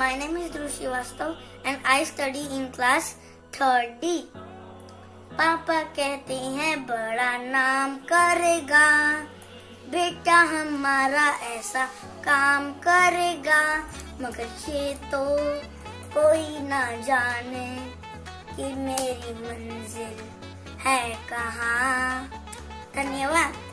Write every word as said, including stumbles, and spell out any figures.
My name is Dhruv Srivastav and I study in class third D. पापा कहते हैं बड़ा नाम करेगा, बेटा हमारा ऐसा काम करेगा, मगर ये तो कोई ना जाने कि मेरी मंजिल है कहाँ। धन्यवाद।